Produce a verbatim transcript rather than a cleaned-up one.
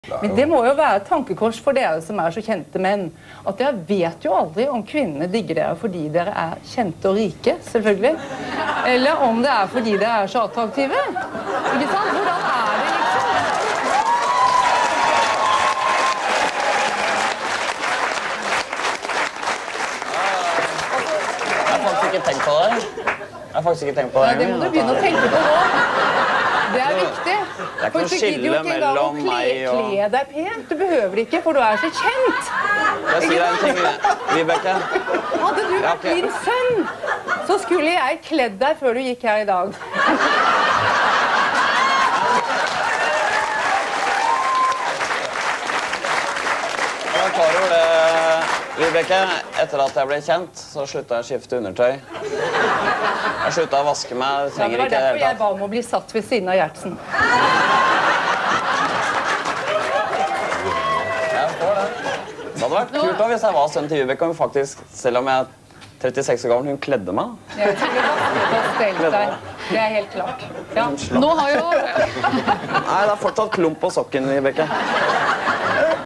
Men det må jo være et tankekors for dere som er så kjente menn, at dere vet jo aldri om kvinnene digger dere fordi dere er kjente og rike, selvfølgelig, eller om det er fordi dere er så attraktive. Ikke sant? Hvordan er det liksom? Jeg har faktisk ikke tenkt på det. Jeg har faktisk ikke tenkt på det. Ja, det må du begynne å tenke på nå. Det er viktig. Det er ikke noe skille mellom meg og... Kle deg pent. Du behøver ikke, for du er så kjent. Jeg sier deg en ting, Vibeke. Hadde du vært min sønn, så skulle jeg kledd deg før du gikk her i dag. Jeg er klar over det, Vibeke. Etter at jeg ble kjent, så sluttet jeg å skifte undertøy. Jeg sluttet å vaske meg, det trenger ja, ikke det hele tatt. Det var derfor jeg ba om å bli satt ved siden av Gjertsen. Jeg får det. Det hadde vært kult da hvis jeg var sønn til Vibeke, og faktisk, selv om jeg er trettiseks år gammel, hun kledde meg. Jeg skulle vasket og stelt deg. Det er helt klart. Ja. Nå har jo... Nei, det er fortsatt klump på sokken, Vibeke.